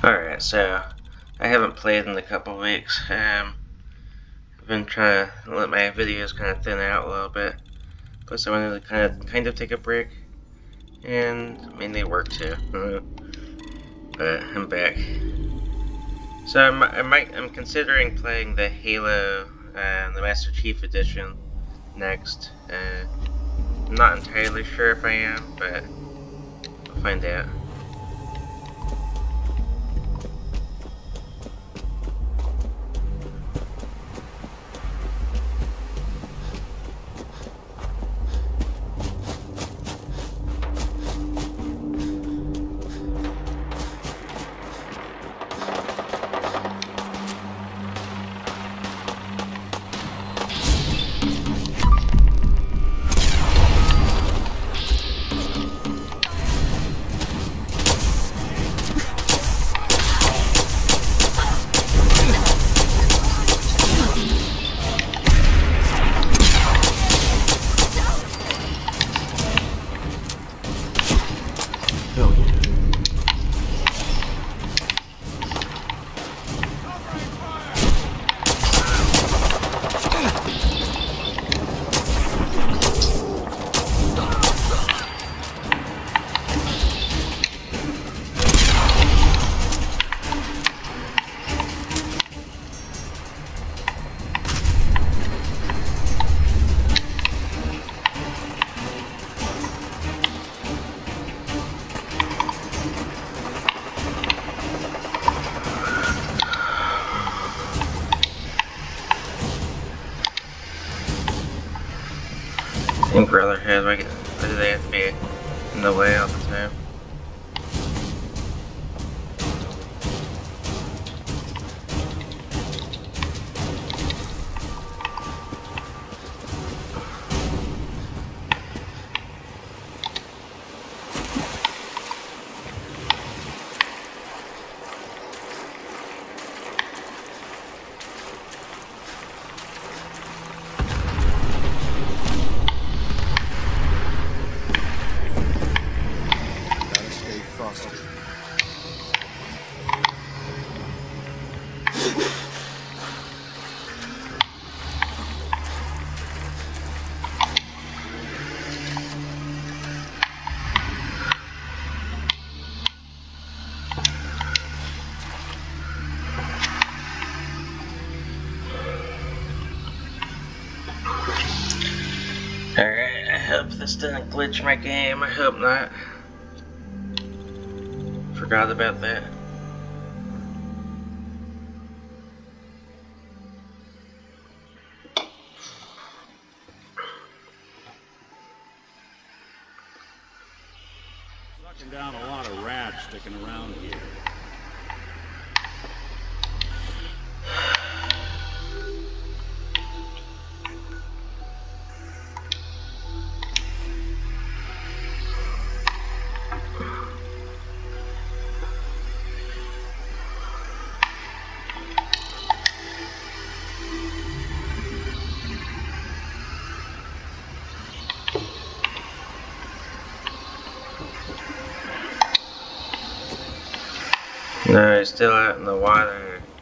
Alright, so I haven't played in a couple weeks. I've been trying to let my videos kind of thin out a little bit. Plus I wanted to kind of take a break. And mainly work too. But I'm back. So I'm considering playing the Halo, the Master Chief Edition next. I'm not entirely sure if I am, but we'll find out. And Brotherhood, why do they have to be in the way all the time? Alright, I hope this didn't glitch my game. I hope not. Forgot about that. Sucking down a lot of rats sticking around here. No, he's still out in the water.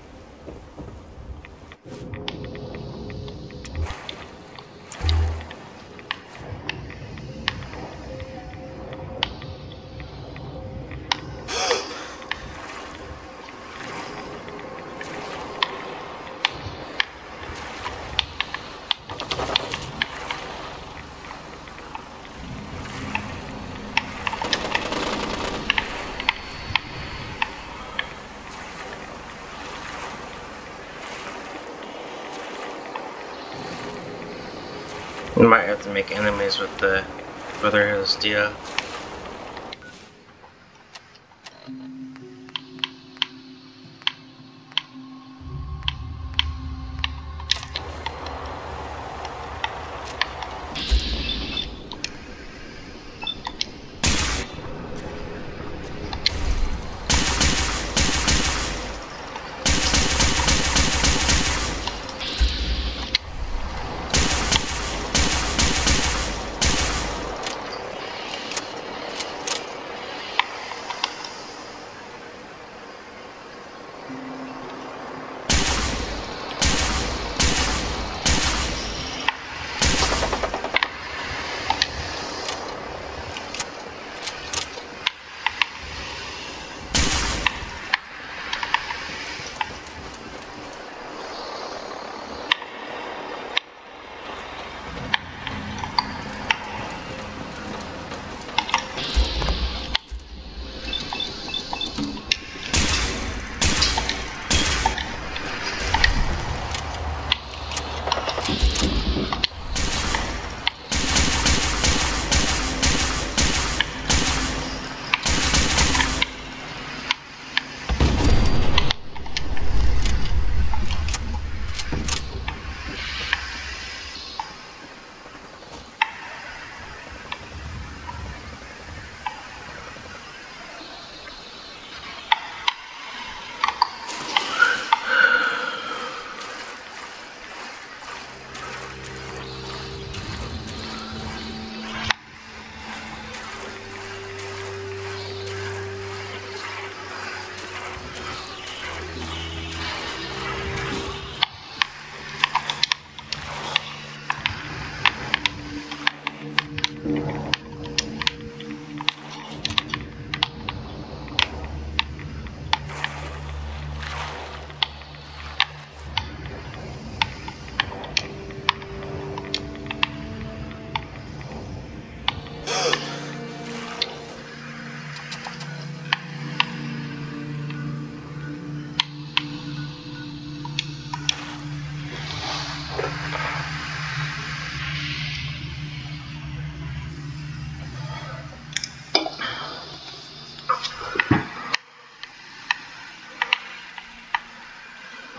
We might have to make enemies with the Brotherhood of Steel.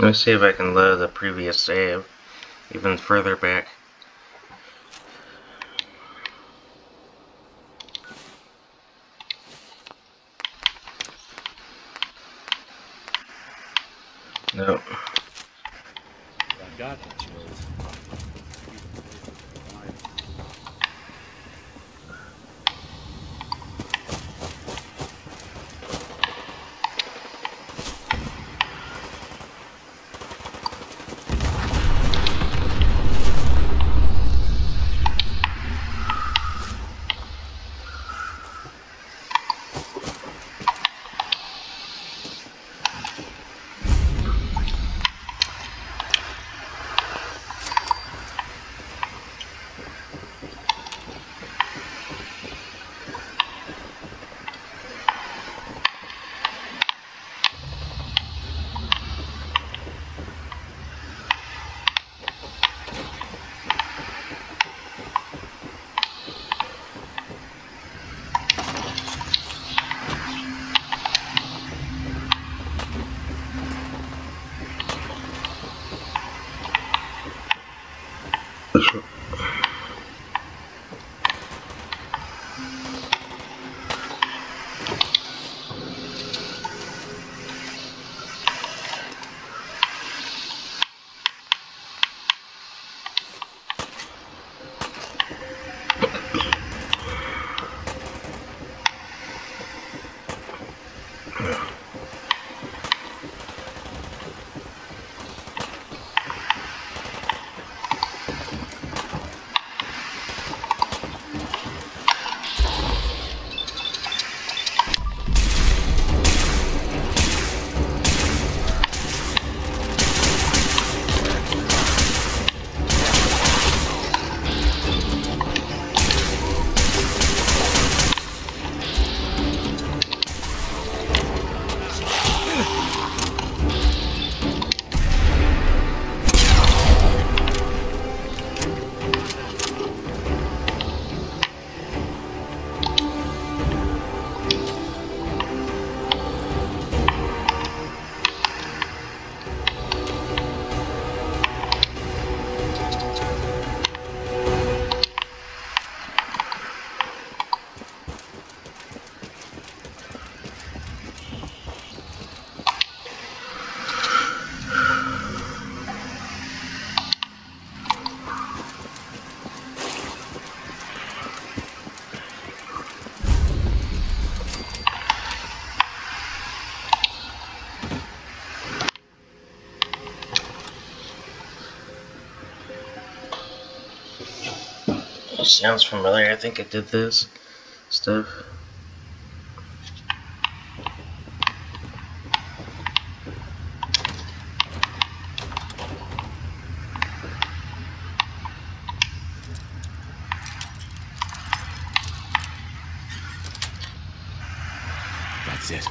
Let me see if I can load the previous save even further back. Nope. I got the chills. Sounds familiar. I think I did this stuff. That's it.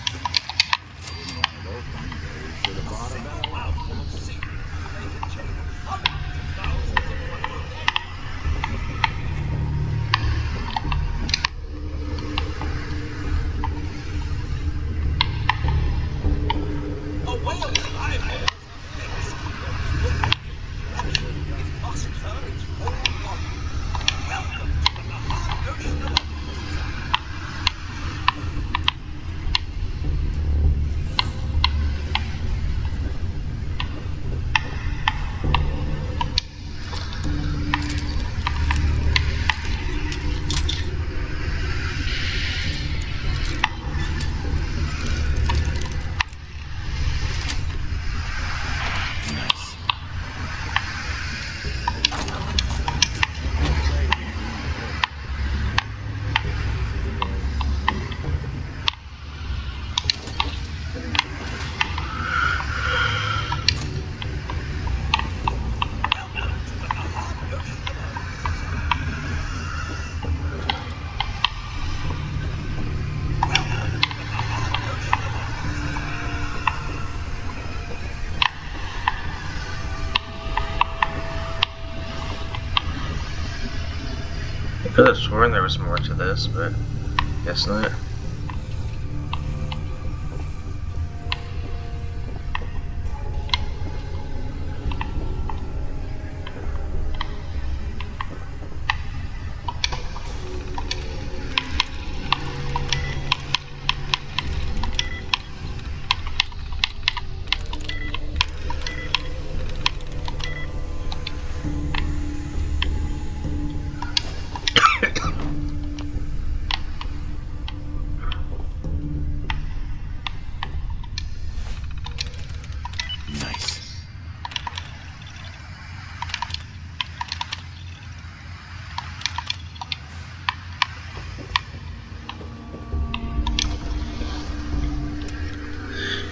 I could have sworn there was more to this, but guess not.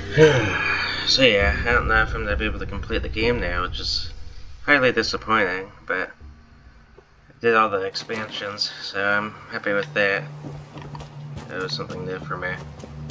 So yeah, I don't know if I'm going to be able to complete the game now, which is highly disappointing, but I did all the expansions, so I'm happy with that. That was something new for me.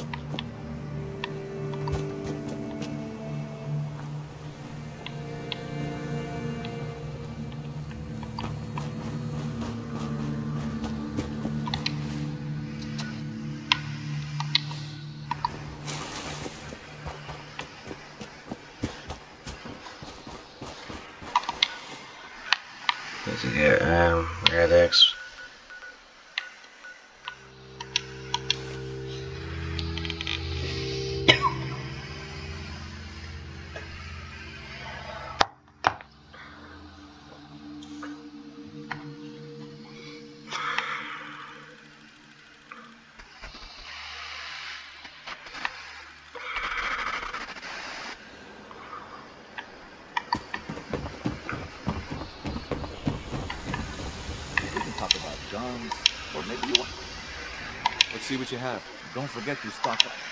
Let's see here, Radix. Guns, or maybe you want... Let's see what you have. Don't forget to stock up.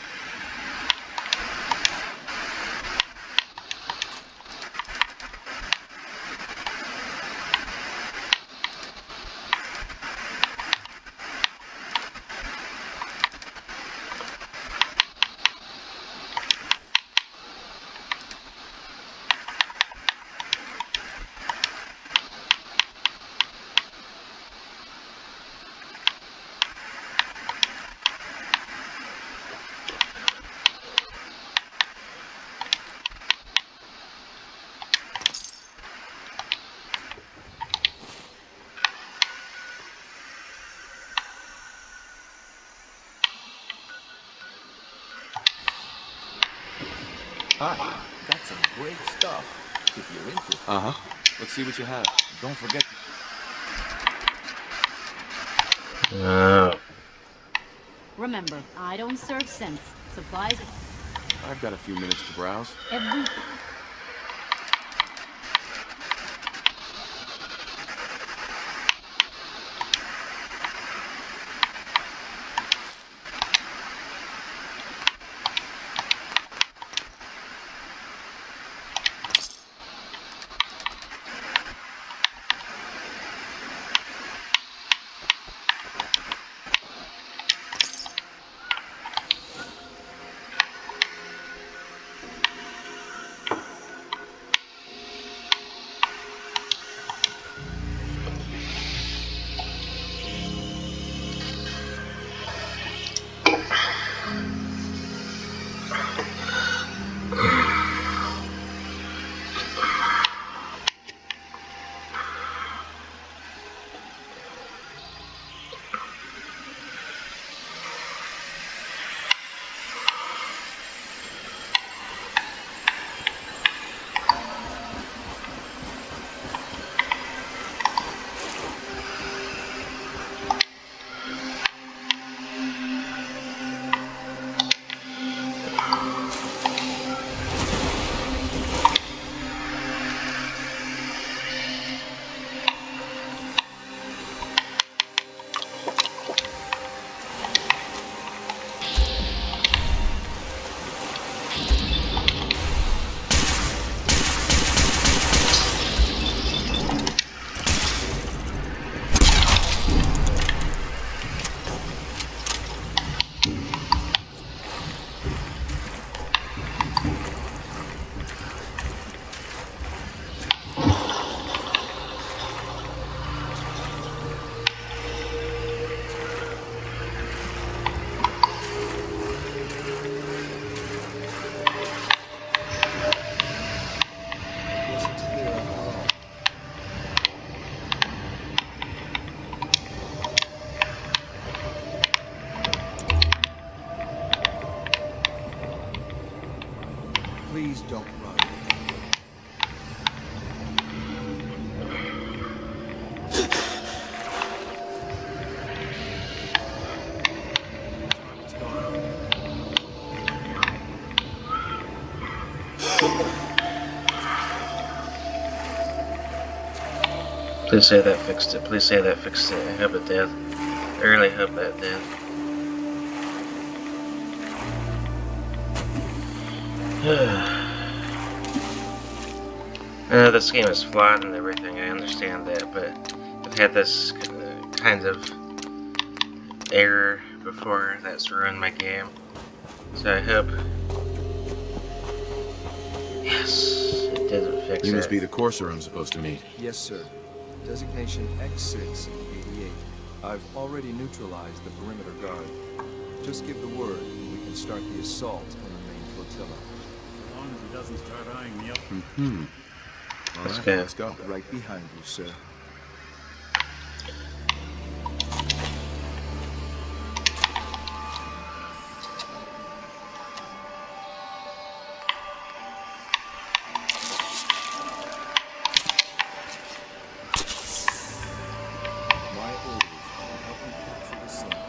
Hi, got some great stuff, if you're interested. Let's see what you have. Don't forget... Remember, I don't serve cents. Supplies... I've got a few minutes to browse. Every... Please don't run. Please say that fixed it. Please say that fixed it. I hope it did. I really hope that did. I know this game is flawed and everything, I understand that, but I've had this kind of error before that's ruined my game. So I hope... Yes, it didn't fix it. You must be the courser I'm supposed to meet. Yes, sir. Designation X688. I've already neutralized the perimeter guard. Just give the word, and we can start the assault on the main flotilla. As long as he doesn't start eyeing me up. All Let's right, go. let's go. Right behind you, sir. My orders are to help you capture the sun.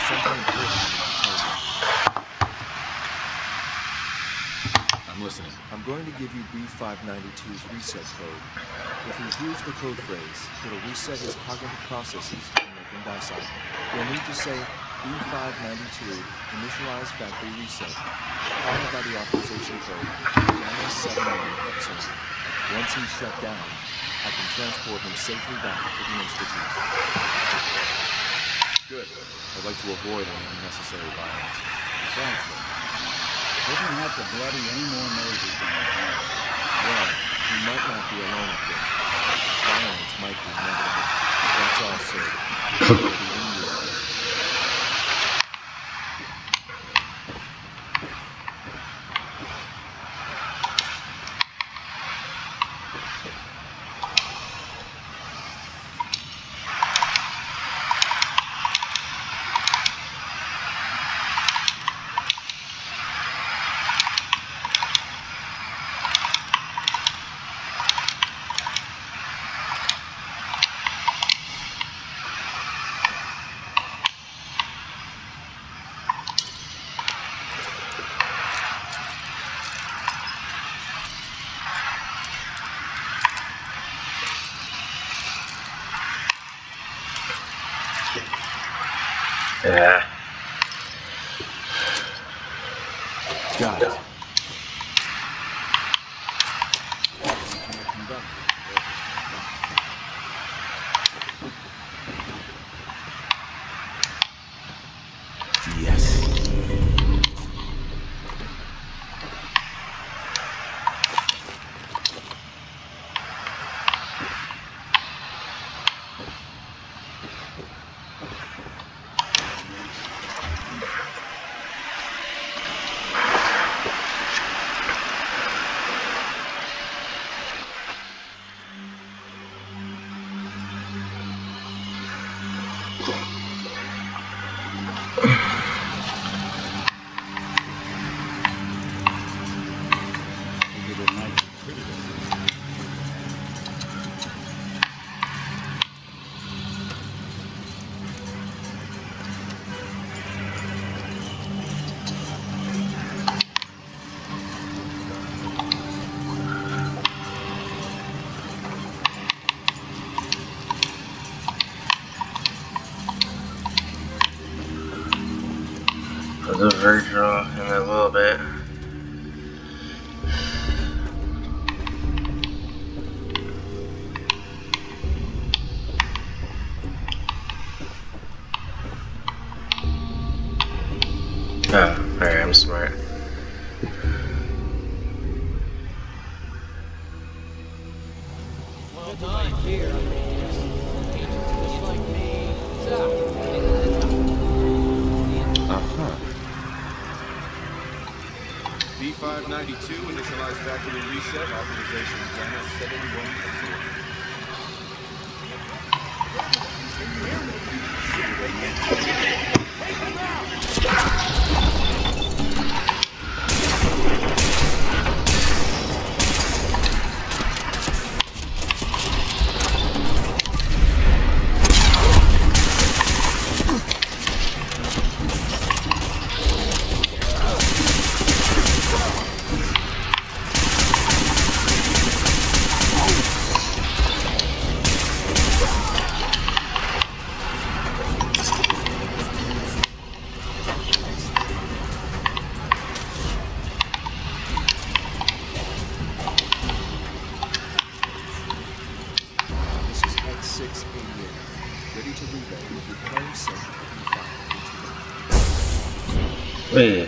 something important I need to tell you. I'm listening. I'm going to give you B592's reset code. If he hears the code phrase, it'll reset his cognitive processes and make him docile. You'll need to say B592 initialize factory reset, followed by the authorization code Gamma 71 Epsilon. Once he's shut down, I can transport him safely back to the Institute. Good. I'd like to avoid any unnecessary violence. Exactly. Couldn't have to bloody any more noses than we have. Well, he might not be alone up there. Violence might be inevitable. That's all, sir. Ready when you are. Yeah. Got it. Yes. Figured it might be pretty good. The Virgil in a little bit. Oh, alright, I'm smart. Uh-huh. B592 initialize factory reset, authorization Gamma 71 Epsilon. This is X688. Ready to relay with your claim set B592. Wait.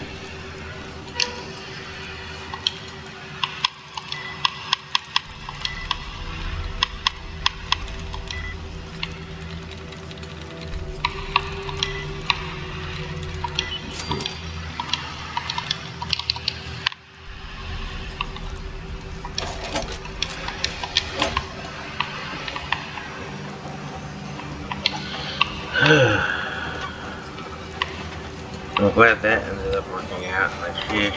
I'm glad that ended up working out. Like, sheesh.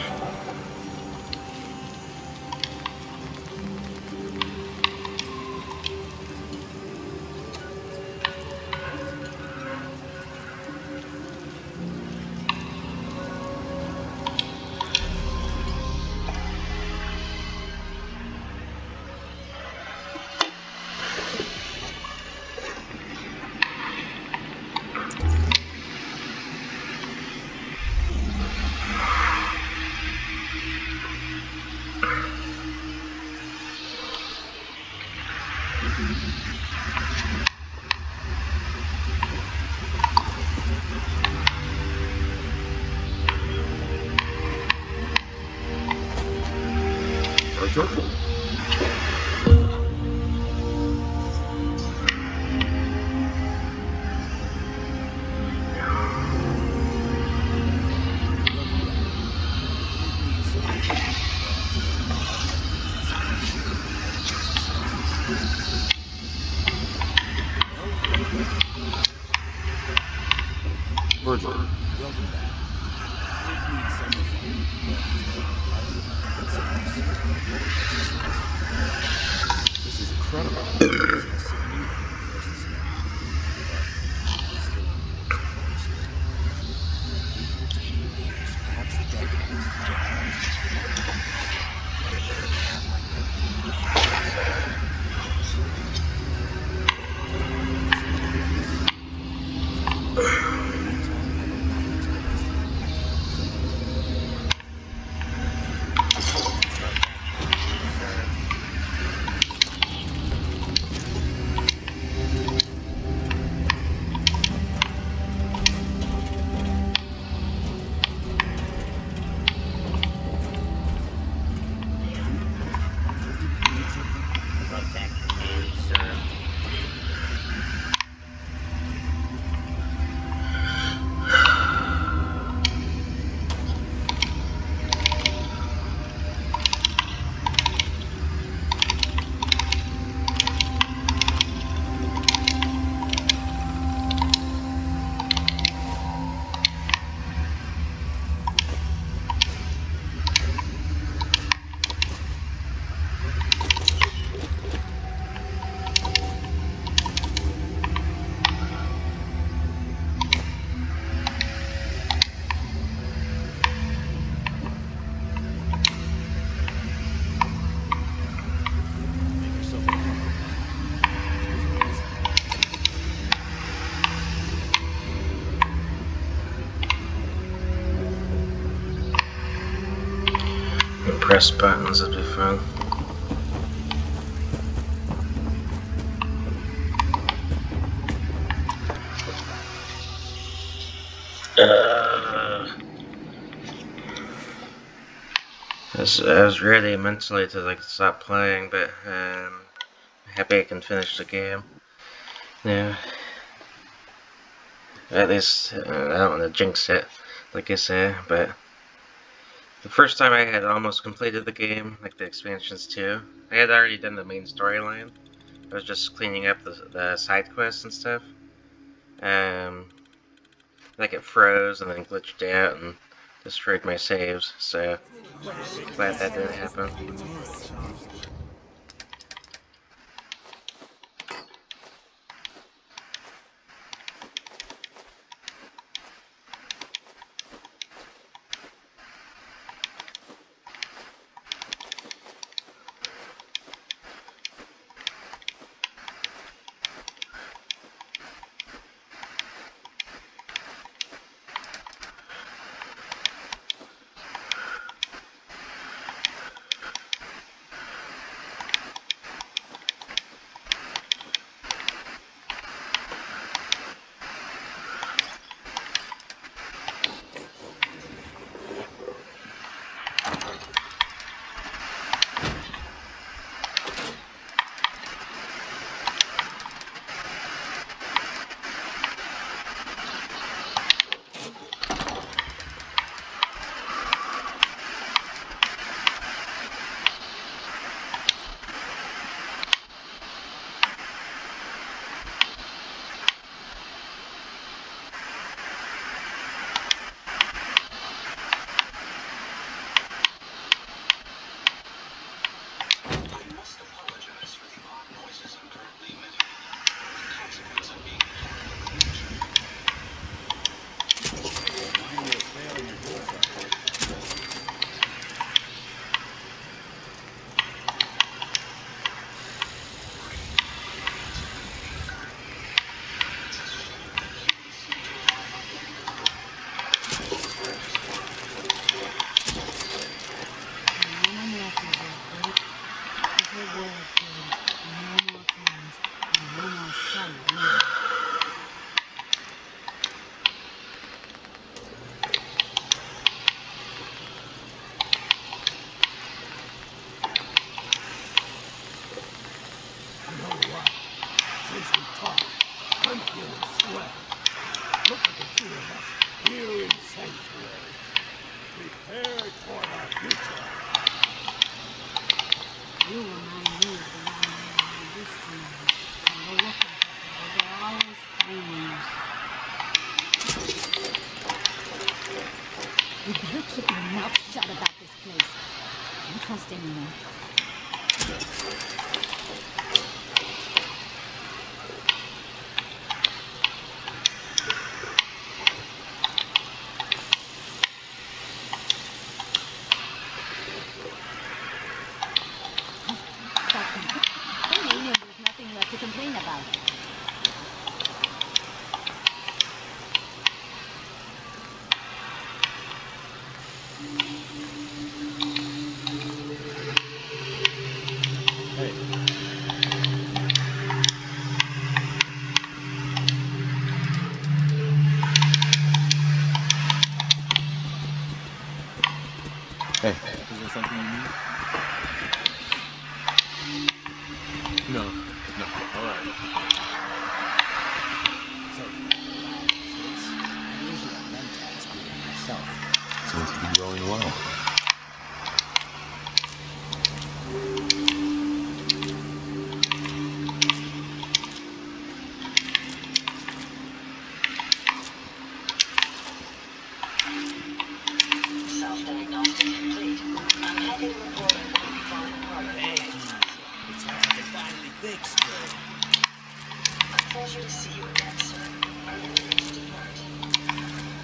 certain. Virgil. Welcome back. It needs some refinement, but I hope you can consider this a exercise. This is incredible. It's a significant first step, but it's still only works on one scale. It will take years, perhaps decades, to get all these machines to work. You have my gratitude. Press buttons would be fun. I was ready mentally to like stop playing, but I'm happy I can finish the game. Yeah. At least I don't want to jinx it, like I say, but the first time I had almost completed the game, like the expansions too. I had already done the main storyline. I was just cleaning up the side quests and stuff. Like it froze and then glitched out and destroyed my saves, so glad that didn't happen. You better keep your mouth shut about this place. I don't trust anyone. Stop complaining, and there's nothing left to complain about. Hey. Is there something you need? No. No. All right. So, I usually have mentats doing myself. Seems to be growing well. Self-diagnosis complete. I'm happy to report I'm going to be falling apart. Hey, it's like I finally fixed it. A pleasure to see you again, sir. I really need to depart.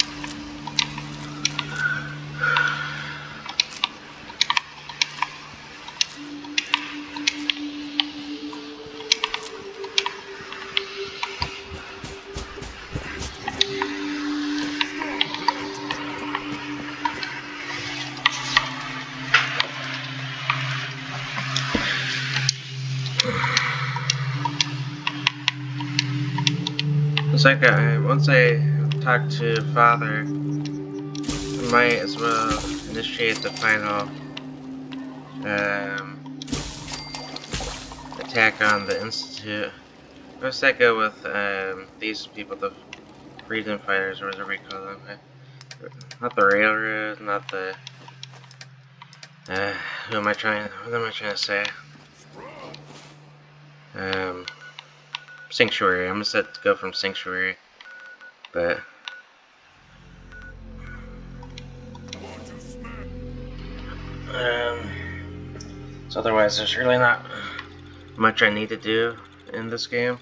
It's like once I talk to Father, I might as well initiate the final attack on the Institute. First I go with these people, the freedom fighters, or whatever we call them. Not the railroad, not the what am I trying to say? Sanctuary. I'm gonna set to go from Sanctuary, but so otherwise there's really not much I need to do in this game.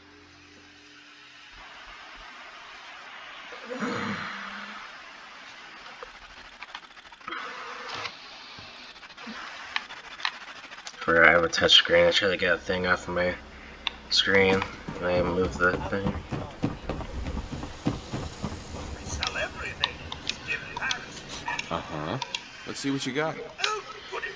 I have a touch screen. I try to get a thing off of my screen and I move the thing. We sell everything. Skip Paris. Uh-huh. Let's see what you got. Oh, goody.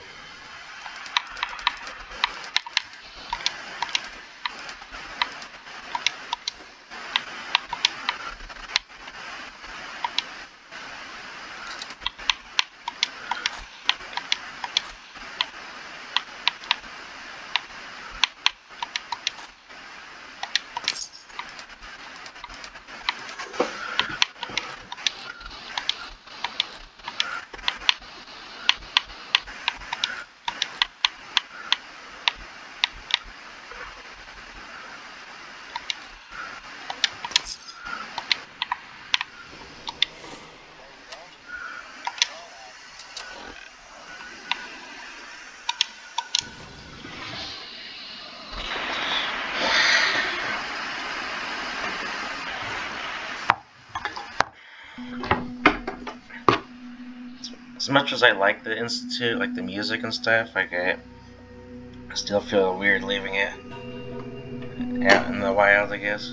As much as I like the Institute, like the music and stuff, like I still feel weird leaving it out in the wild, I guess.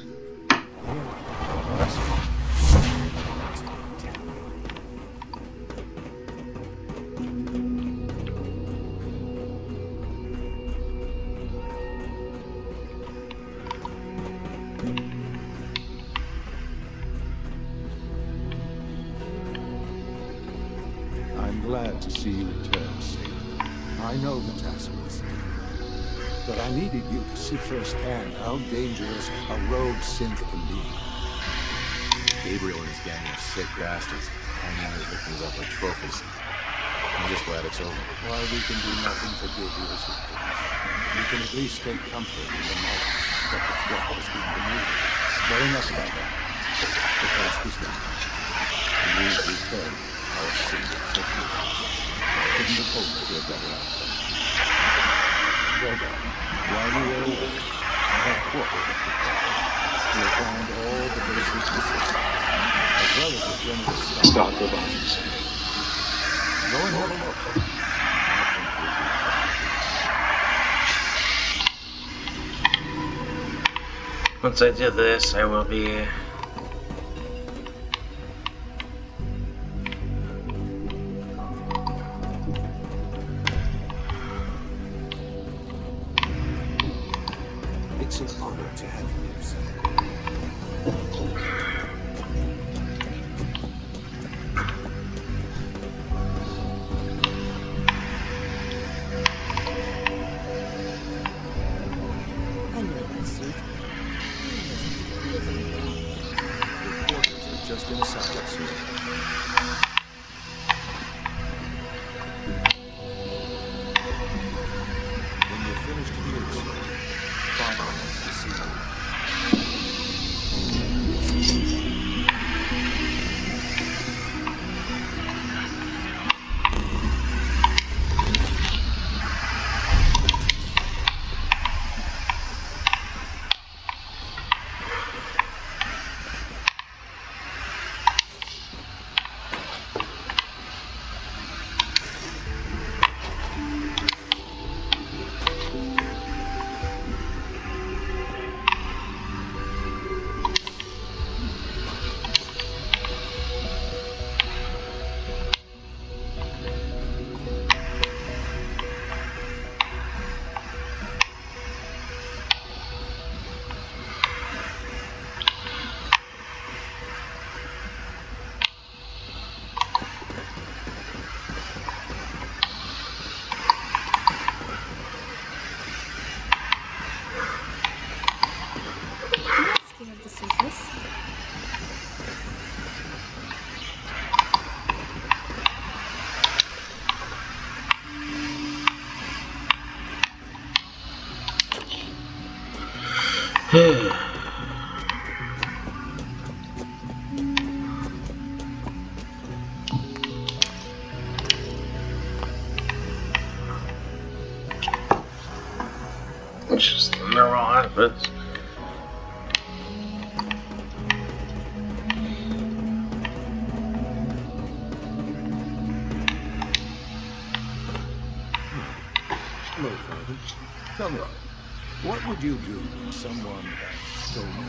I'm glad to see you return safe. I know the task was difficult, but I needed you to see firsthand how dangerous a rogue synth can be. Gabriel and his gang of sick bastards, hanging their victims up like trophies. I'm just glad it's over. While we can do nothing for Gabriel's victims, we can at least take comfort in the knowledge that the threat has been removed. But enough about that. The task is done. And we've returned hope for a better outcome. Well then, while you are away, I have quarters at the project. You'll find all the basic necessities, as well as a generous stock of boxes. Go and have a look. I think you'll be Once I do this, I will be It's an honor to have you here, sir. I know that suit. Your quarters are just inside it, sir. When you're finished here, sir, Father wants to see you. I'm not scared of the surface. it's just normal outfits. Hello, Father. Tell me, what would you do when someone has stolen?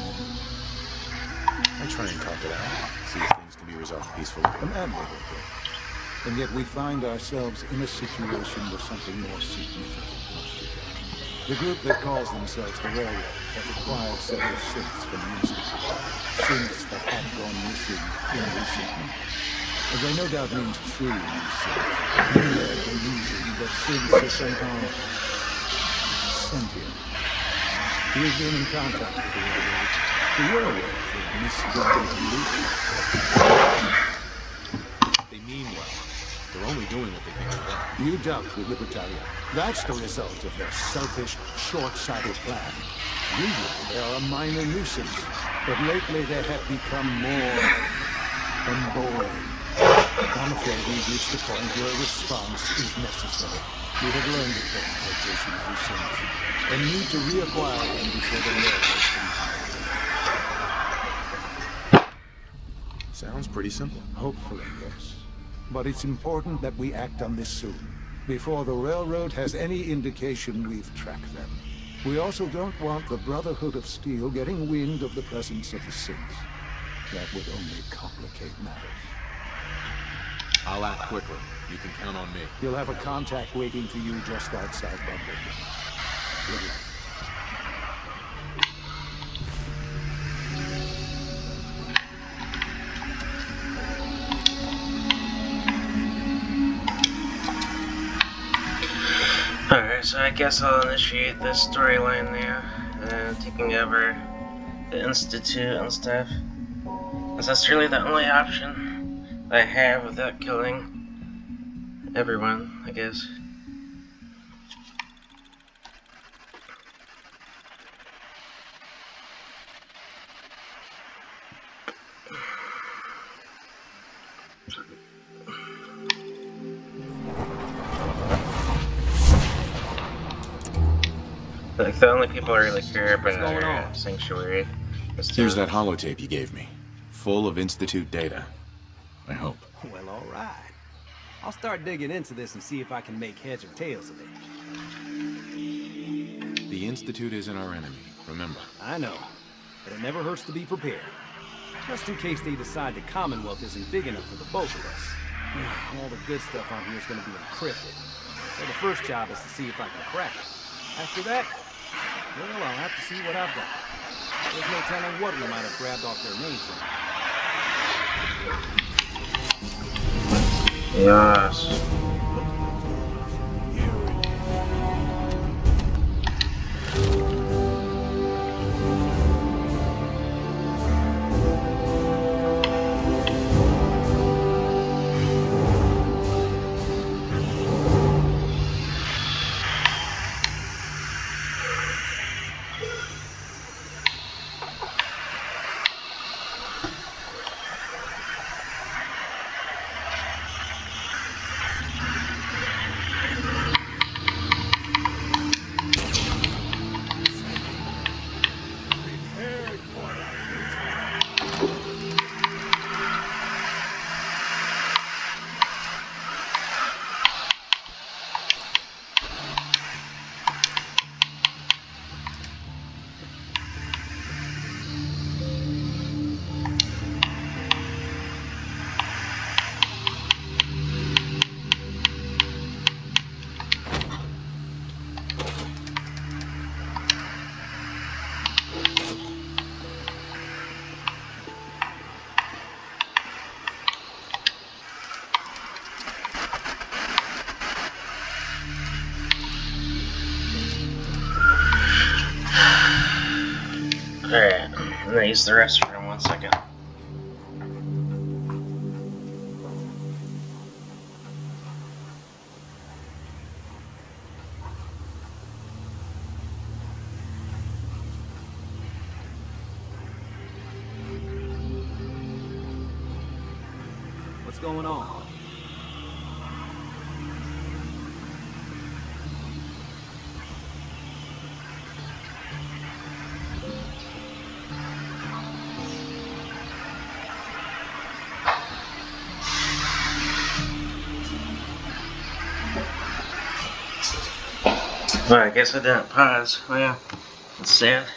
I try and talk it out, see if things can be resolved peacefully. An admirable thing. And yet we find ourselves in a situation where something more significant must be done. The group that calls themselves the Railroad has acquired several synths from the Institute. Synths that had gone missing in recent months. And they no doubt mean to free these synths, in their delusion that synths are somehow sentient. He has been in contact with the Railroad, so you're aware of their misguided delusion. They mean well. They're only doing what they think is right. You dealt with Libertalia. That's the result of their selfish, short-sighted plan. Usually they are a minor nuisance, but lately they have become more emboldened. I'm afraid we've reached the point where a response is necessary. We have learned the current location of these things, and need to reacquire them before the railroad can hide them. Sounds pretty simple. Hopefully, yes. But it's important that we act on this soon, before the railroad has any indication we've tracked them. We also don't want the Brotherhood of Steel getting wind of the presence of the Synths. That would only complicate matters. I'll act quickly. You can count on me. You'll have a contact waiting for you just outside London. Good luck. Alright, so I guess I'll initiate this storyline now, taking over the Institute and stuff. Because that's really the only option I have without killing everyone, I guess. Like, the only people I really care about are Sanctuary. Here's that holotape you gave me. Full of Institute data. I hope. Well, all right. I'll start digging into this and see if I can make heads or tails of it. The Institute isn't our enemy, remember. I know, but it never hurts to be prepared. Just in case they decide the Commonwealth isn't big enough for the both of us. All the good stuff on here is going to be encrypted. So the first job is to see if I can crack it. After that, well, I'll have to see what I've got. There's no telling what we might have grabbed off their mainframe. Yes. Alright, I'm gonna use the restroom 1 second. What's going on? Well, I guess I didn't pause. Oh yeah, that's sad.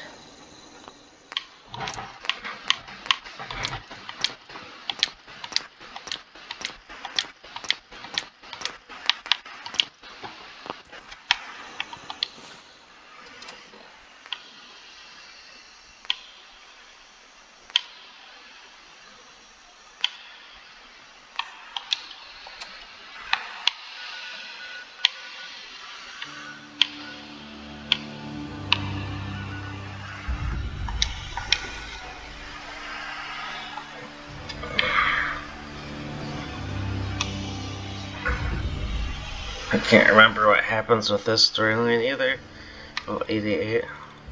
I can't remember what happens with this storyline either. Oh, 88.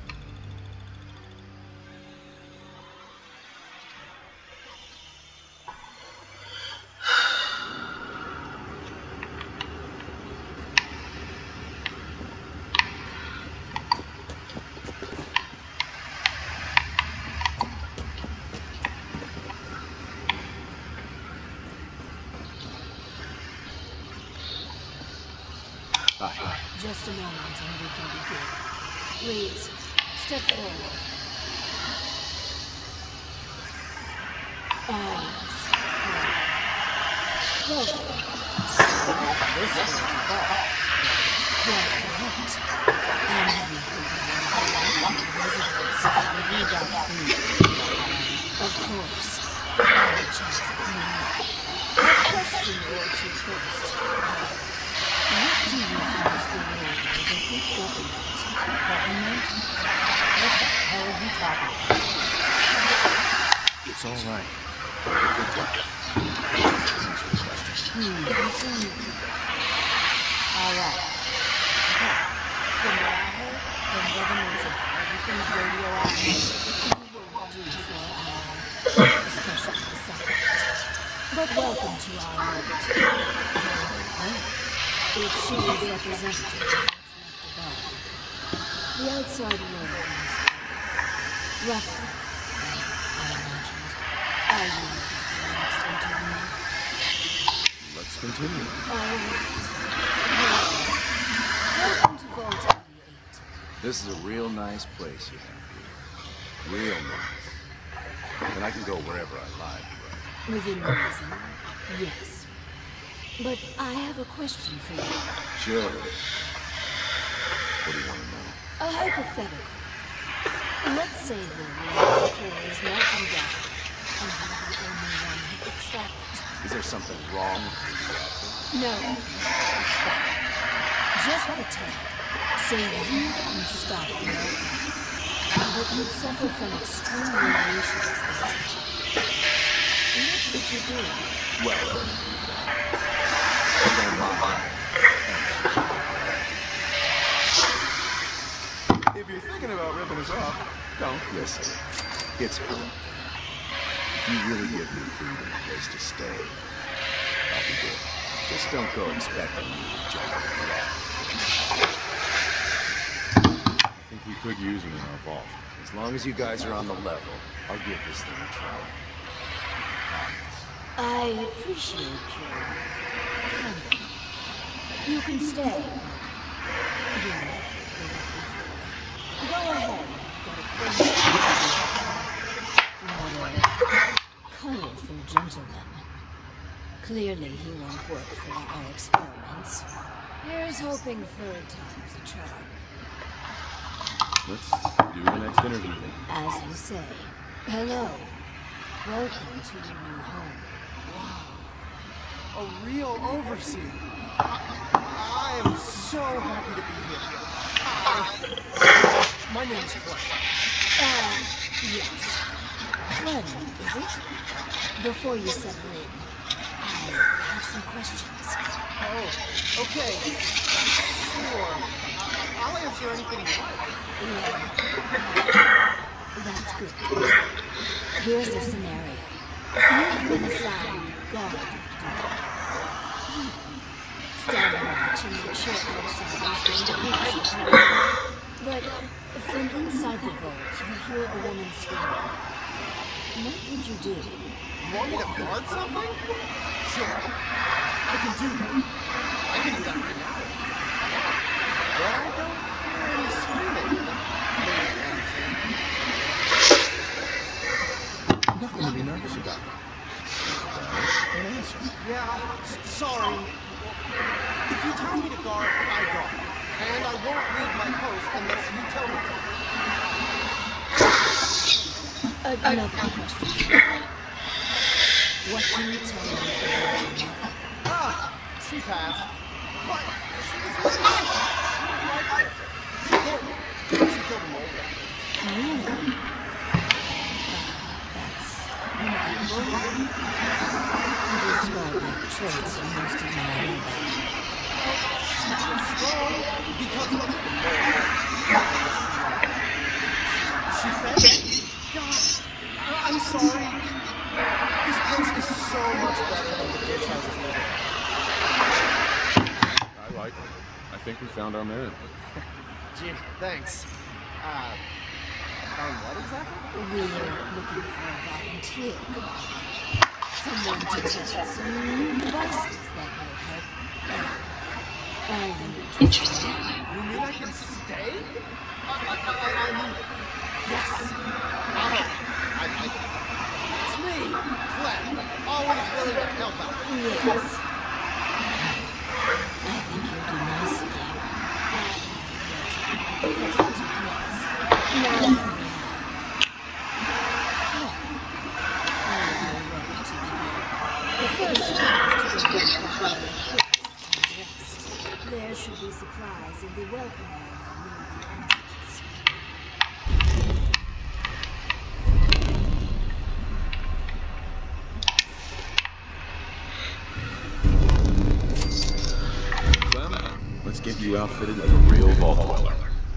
Just a moment and we can begin. Please, step forward. Welcome. This is quite correct. And you can be one of the residents. We got food. Of course. And a chance of clean life. A question or two first. What do you think is the role of a good government? Government? What the hell are you talking about? It's all right. We're the good guys. Answer the questions. All right. Okay. From what I heard, the government's about everything's radioactive. We won't do for our special assignment. But welcome to our orbit. If she is representative of what's left above. The outside world is rougher than I imagined. Are you ready for the next interview? Let's continue. All right. Welcome to Vault 88. This is a real nice place you have here. Real nice. And I can go wherever I like, right? Within reason, yes. But I have a question for you. Sure. What do you want to know? A hypothetical. Let's say the reactor core is melting down, and you're the only one who could stop it. Is there something wrong with the reactor? No, it's fine. Just pretend. Say you can stop the meltdown, but you'd suffer from extreme radiation exposure. What would you do? Well, I don't mind. If you're thinking about ripping us off, don't listen. It's hell up there. If you really give me food and a place to stay, I'll be good. Just don't go expecting me to jump in the reactor. I think we could use him in our vault. As long as you guys are on the level, I'll give this thing a try. Honest. I appreciate your candor. You can stay, but you're not what we're looking for. Go ahead. Got a what a colorful gentleman. Clearly he won't work for our experiments. Here's hoping third time's a charm. Let's do the next interview then. As you say. Hello. Welcome to your new home. A real overseer. I am so happy to be here. My name is Clem. Yes. Clem, is it? Before you settle in, I have some questions. Oh, okay. Sure. I'll answer anything you like. Yeah. That's good. Here's the scenario. You've been assigned guard duty. Stand watch and make sure outsiders don't approach you. But from inside the vault, you hear a woman screaming. What would you do? You want me to guard something? Sure. I can do that. I can do that right now. But I don't hear any screaming. Nothing to be nervous about. Think about it and answer. Yeah, sorry. If you tell me to guard, I guard. And I won't leave my post unless you tell me to. Another question. What can you tell me about your mother? Ah, she passed. But she was really I liked her. She killed a mole rat. Really? That's remarkable. Describe the traits you most admire about her. She was strong because of the mole rat. She fed? God, I'm sorry. This place is so much better than the ditch I was living in. I like it. I think we found our man. Gee, thanks. Found what exactly? We're looking for a volunteer. Someone to test some new devices that may help everyone. Are you interested? You mean I can stay? I mean, Yes. It's me, Clem. Always willing to help out. Yes. I think you'll do nicely. And you'll take the present next. Now that we have ready to begin. The first step is to begin properly equipped and dressed. There should be supplies in the welcome area near the entrance. Clem, let's get you outfitted like a real vault dweller.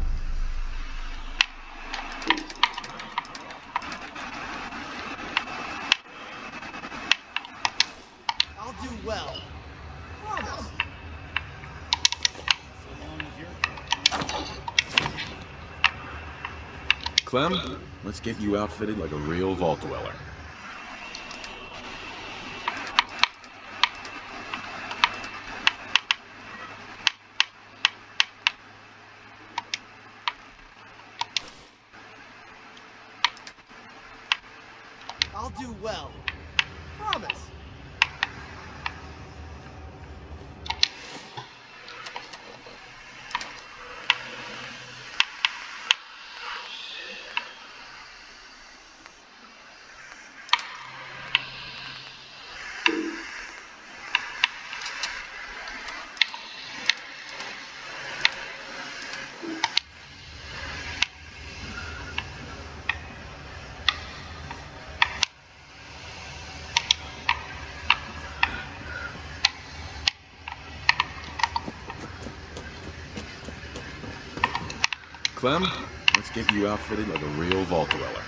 I'll do well. Promise. So long as you're Clem, let's get you outfitted like a real vault dweller. I'll do well. Promise. Clem, let's get you outfitted like a real vault dweller.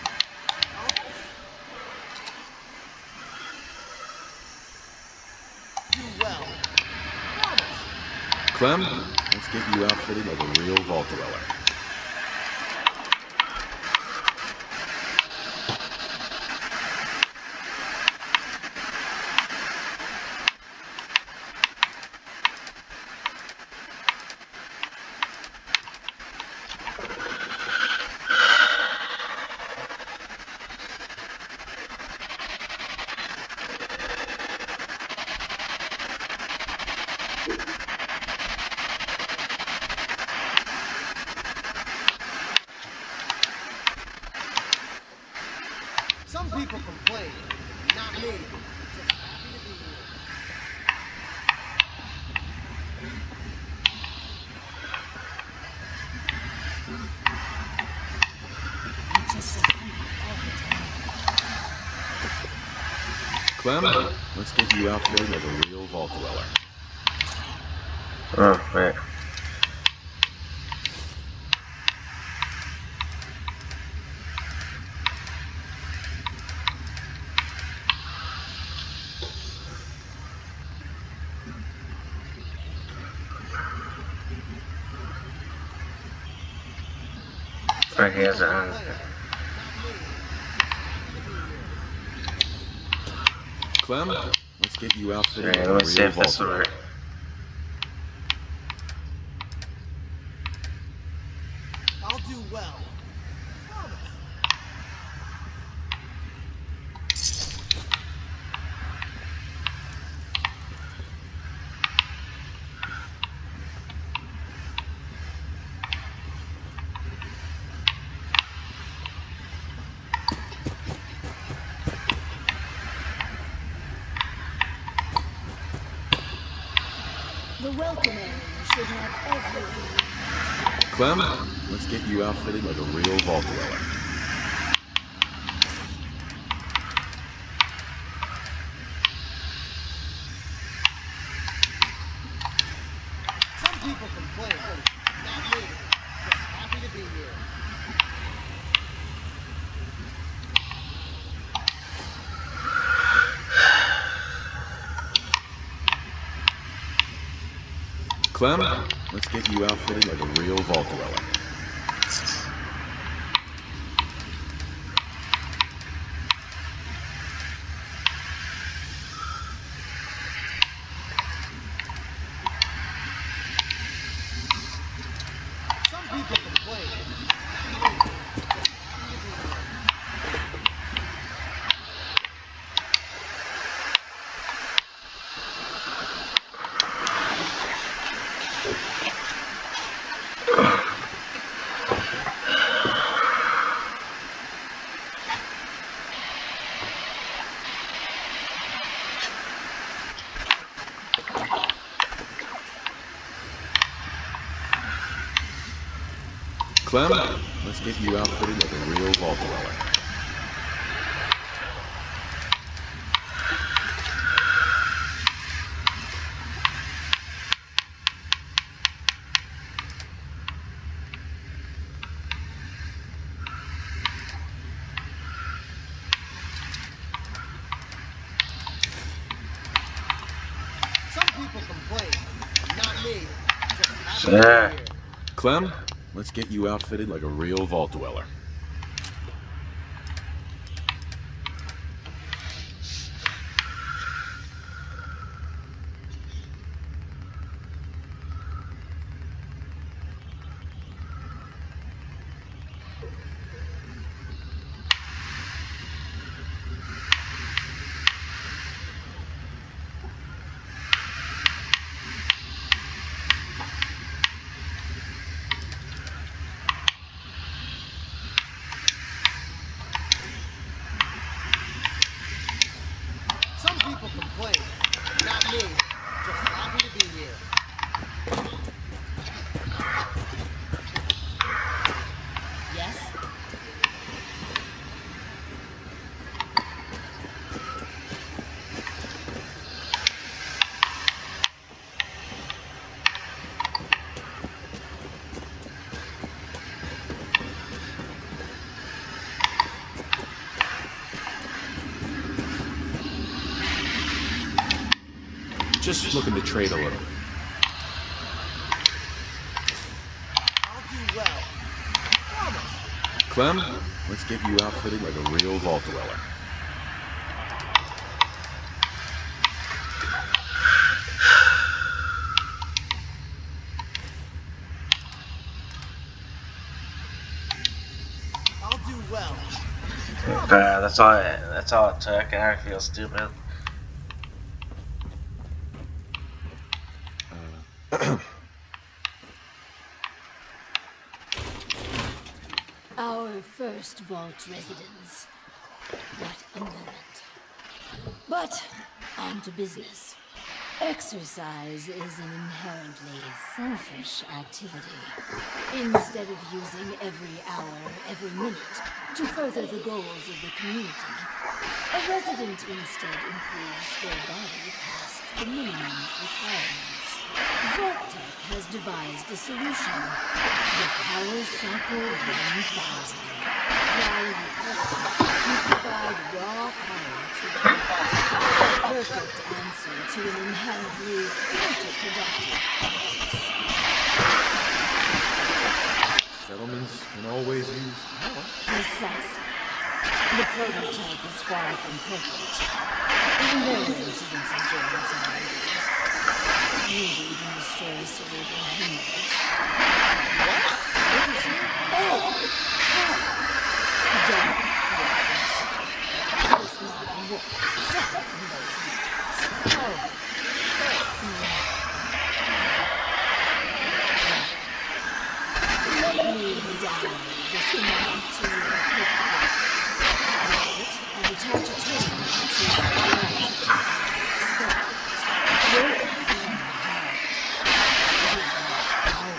Do well. Promise. Clem, let's get you outfitted like a real vault dweller. Some people complain, not me. Just happy to be here. I'm just so hungry all the time. Clem, let's get you outfitted like a real vault dweller. Oh, right. Right, he has it on. Clem, let's get you outfitted Alright, like a let's see real if vault this will dweller. work. I'll do well. Promise. The welcome area should have everything. Clem, let's get you outfitted like a real vault dweller. Some people complain, not me. Just happy to be here. Clem, let's get you outfitted like a real vault dweller. Some people complain. Clem, let's get you outfitted like a real vault dweller. Some people complain, not me. Just happy to be Yeah. here. Clem, let's get you outfitted like a real vault dweller. Just looking to trade a little. I'll do well. Promise. Clem, let's get you outfitted like a real vault dweller. I'll do well. That's all it took, and I feel stupid. Our first vault residence. What a moment. But, on to business. Exercise is an inherently selfish activity. Instead of using every hour, every minute to further the goals of the community, a resident instead improves their body past the minimum requirements. Vault-Tec has devised a solution. The Power Cycle 1000. While you provide raw power to the vault. A perfect answer to an inherently counterproductive practice. Settlements can always use power. Precisely. The prototype is far from perfect. No incidences during its R&D. Maybe even destroy cerebral hemorrhage. What? What is it? Oh! Don't worry yourself. This modern won't suffer from those defects. Oh. Let me download the schematic to your paper. Read it and attach a terminal to choose the parameters of the experiment. Work clean hard. Give me power.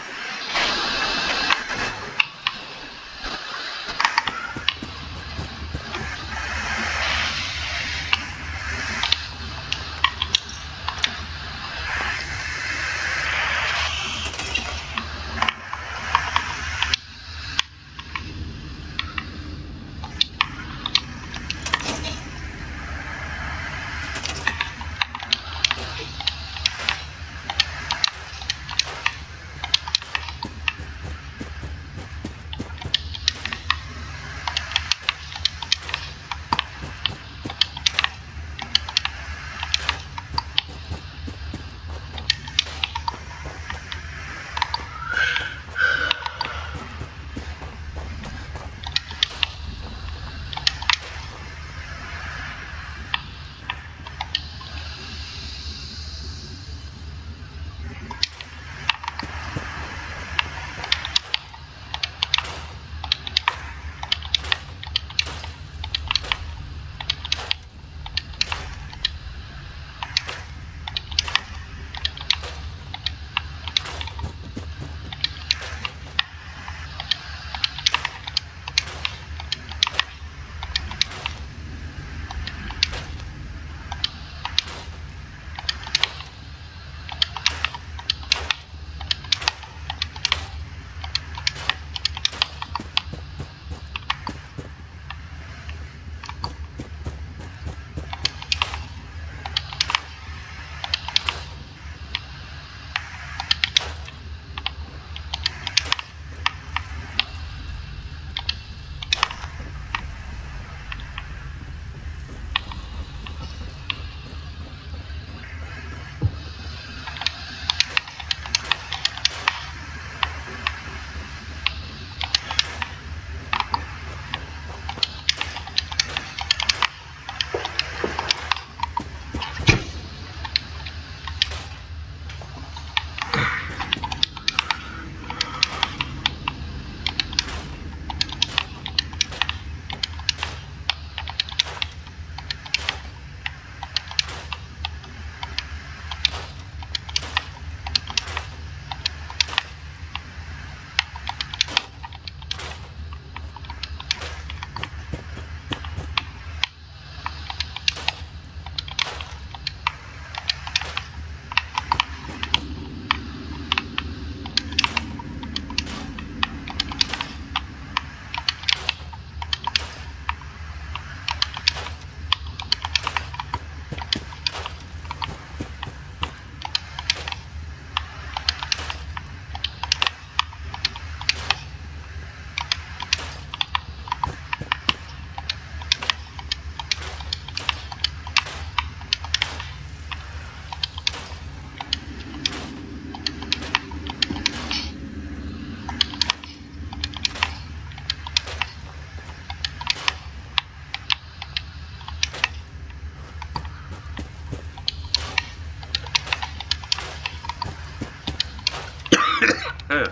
Huh.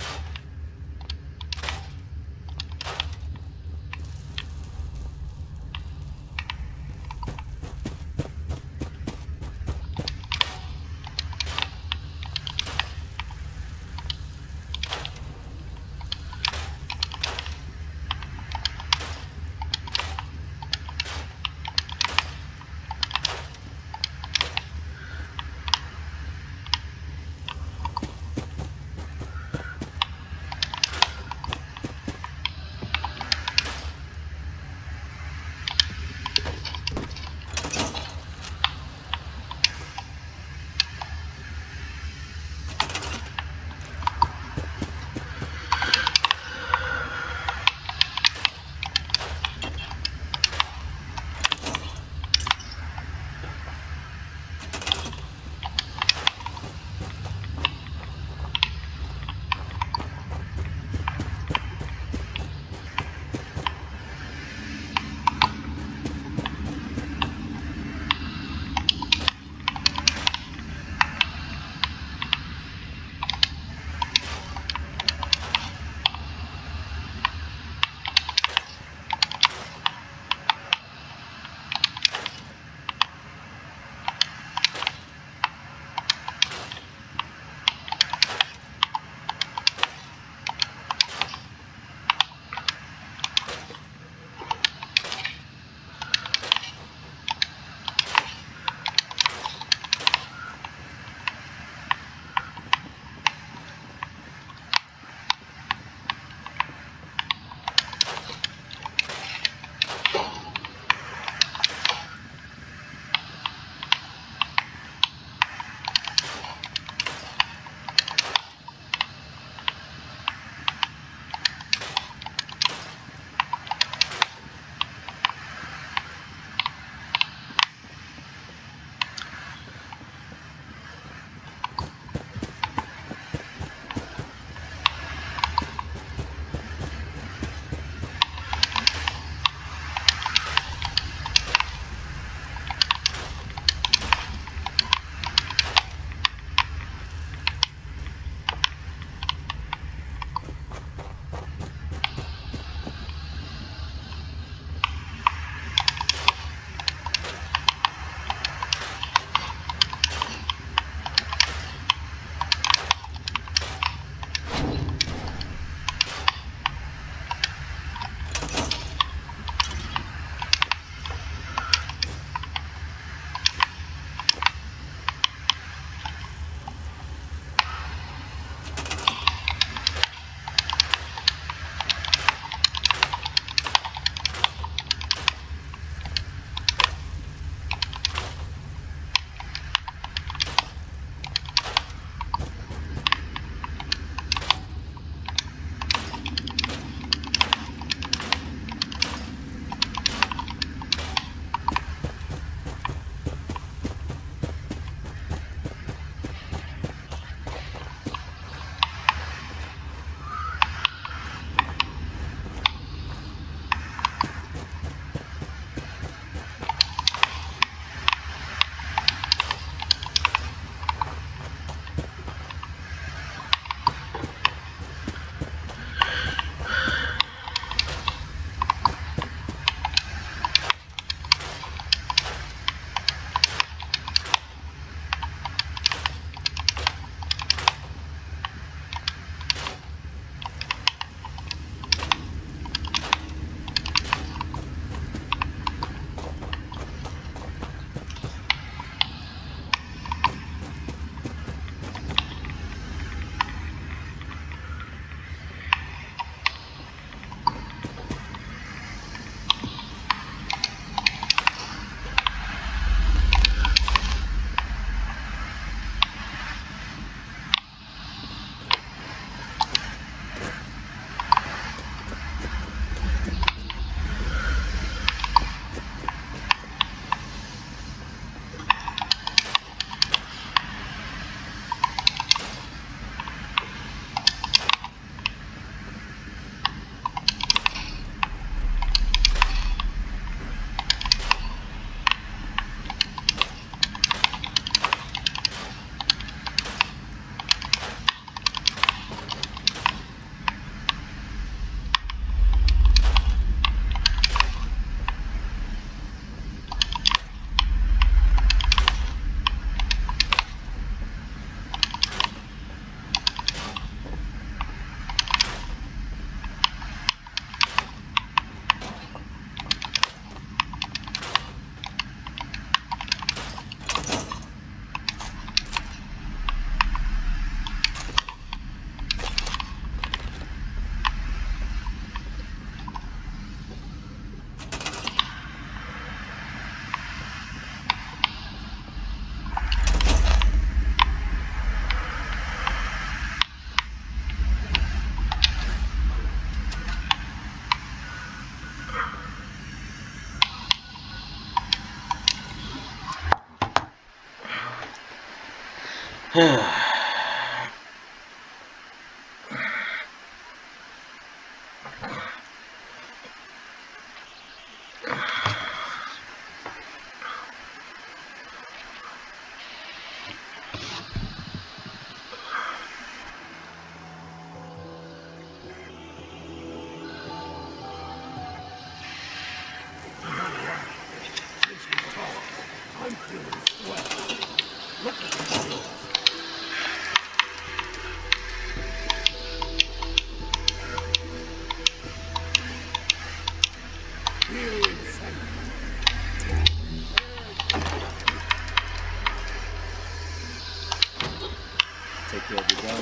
Take care of your gun.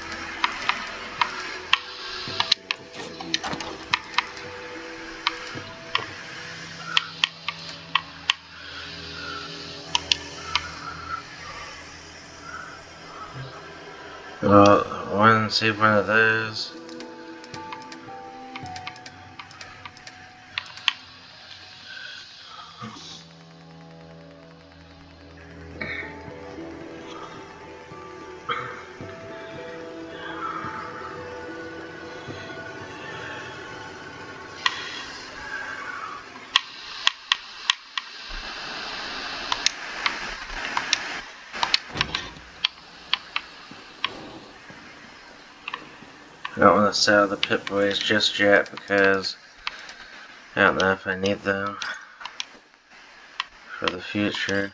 Well, save one of those. I don't want to sell the Pip-Boys just yet because I don't know if I need them for the future.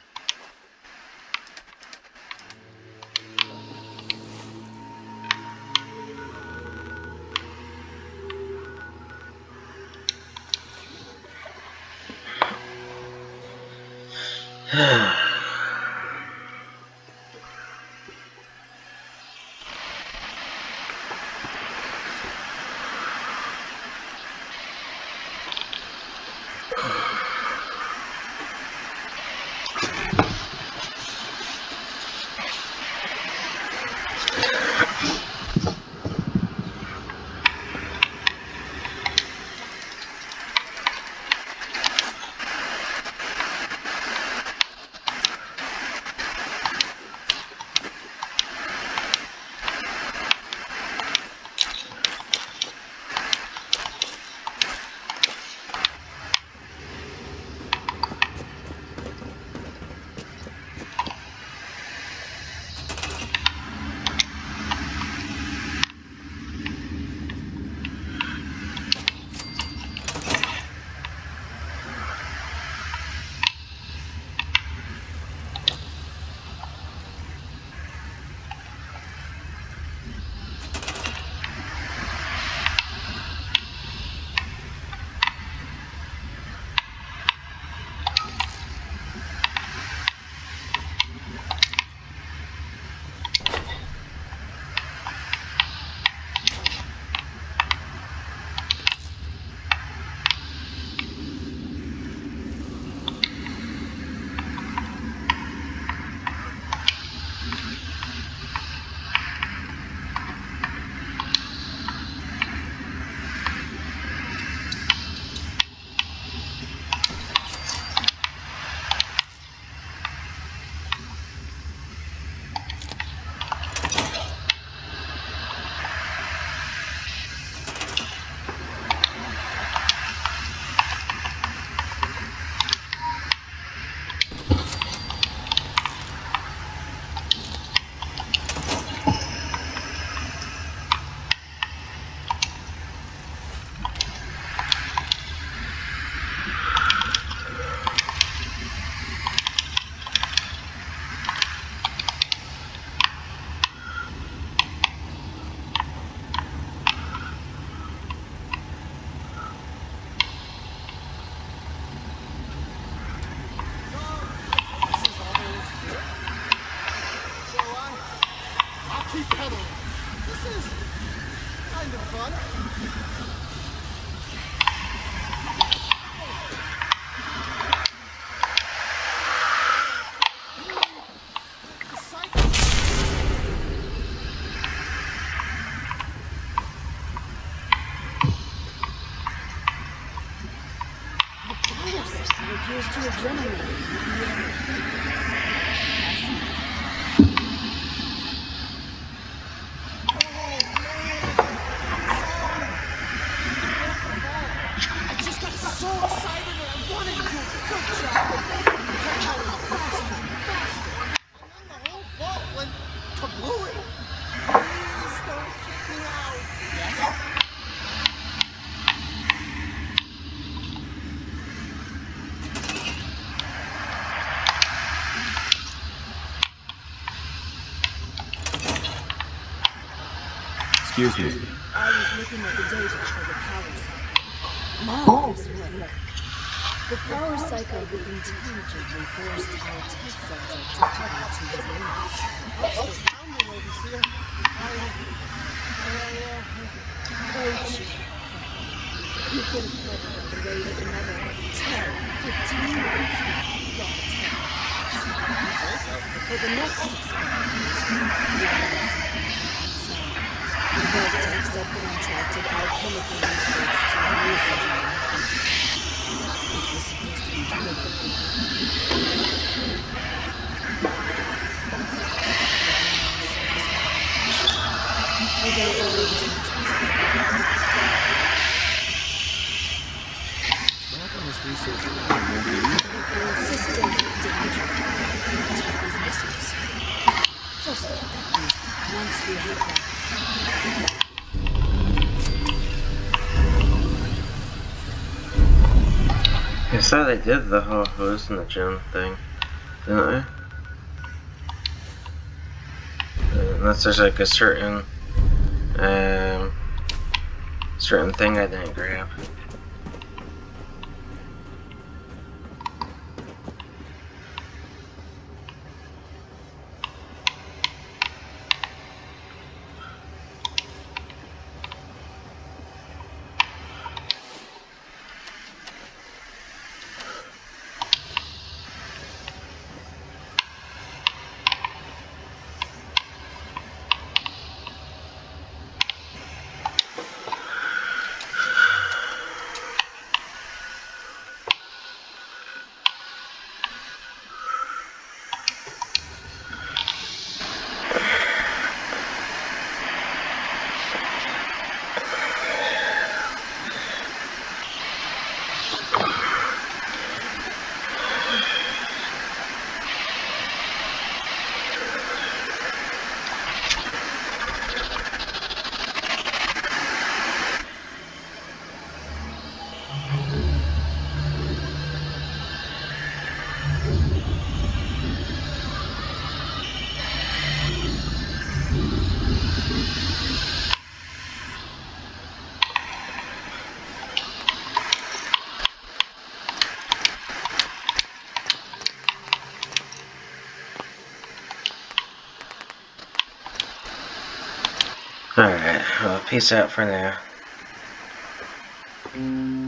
appears to have generated with the Kablooey! Please don't kick me out! Yes? Excuse me. I was looking at the data for the power cycle. Marvelous work. The power cycle intelligently forced our test subject to pedal to his limits. I'm still pounding, Overseer. Oh, Chief. You could have put it at the rate of another 10, 15 minutes. For the next experiment, we have something outside. The vortex of contracted alchemical research to hallucinate. It was supposed to be delivered. Other arrangements Tracking this research plan won't be system danger. Take these missiles. Just get that moved once we have that. I saw they did the whole hallucinogen thing, didn't they? Unless there's like a certain thing I didn't grab. Alright, well, peace out for now.